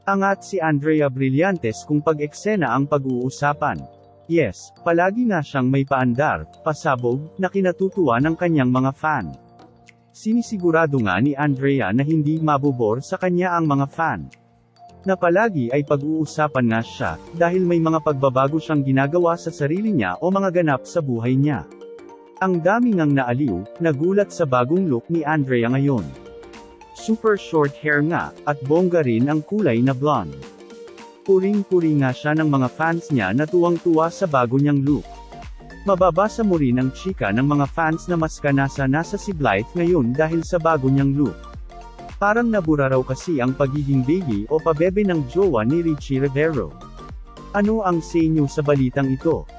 Angat si Andrea Brillantes kung pag-eksena ang pag-uusapan. Yes, palagi nga siyang may paandar, pasabog, na kinatutuwa ng kanyang mga fan. Sinisigurado nga ni Andrea na hindi mabobor sa kanya ang mga fan. Na palagi ay pag-uusapan nga siya, dahil may mga pagbabago siyang ginagawa sa sarili niya o mga ganap sa buhay niya. Ang dami ngang naaliw, nagulat sa bagong look ni Andrea ngayon. Super short hair nga, at bongga rin ang kulay na blonde. Puring-puri nga siya ng mga fans niya na tuwang-tuwa sa bago niyang look. Mababasa mo rin ang chika ng mga fans na mas kanasa-nasa si Blythe ngayon dahil sa bago niyang look. Parang nabura raw kasi ang pagiging baby o pabebe ng jowa ni Richie Rivero. Ano ang say niyo sa balitang ito?